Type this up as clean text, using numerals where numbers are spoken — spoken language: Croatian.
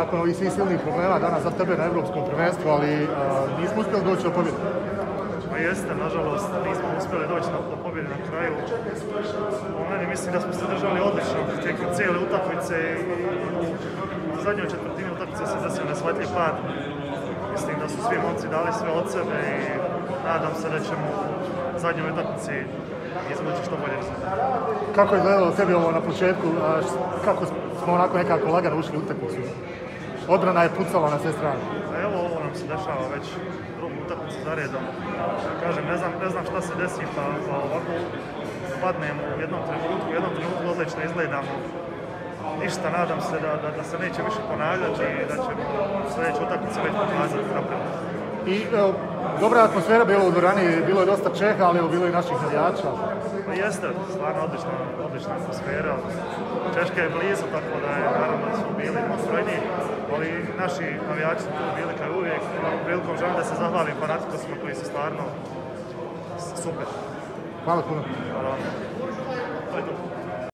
Nakon ovih svih silnih problema danas za tebe na Evropskom prvenstvu, ali nismo uspjeli doći do pobjede. Pa jeste, nažalost, nismo uspjeli doći do pobjede na kraju. Po meni mislim da smo se držali odlično tijekom cijele utakmice i u zadnjoj četvrtini utakmice se desio neshvatljiv pad. Mislim da su svi momci dali sve od sebe i nadam se da ćemo u zadnjoj utakmici izvući što bolje rezultat. Kako je izgledalo tebi ovo na početku? Kako smo onako nekako lagano ušli u utakmicu? Odbrana je pucala na sve strane. Evo, ovo nam se dešava već drugu utakmicu za redom. Kažem, ne znam šta se desi, pa ovako padnemo u jednom trenutku odlično izgledamo. Ništa, nadam se da se neće više ponavljati i da ćemo sljedeće utakmice već pokazati naprijed. I dobra atmosfera bila u dvorani, bilo je dosta Čeha, ali bilo je i naših navijača. Pa jeste, stvarno odlična atmosfera. Češka je blizu, tako da je naravno da su bili brojni, ali naši navijači su bili kao uvijek. Prilikom želim da se zahvalim fanatikovima koji su stvarno super. Hvala puno. Hvala vam. To je to.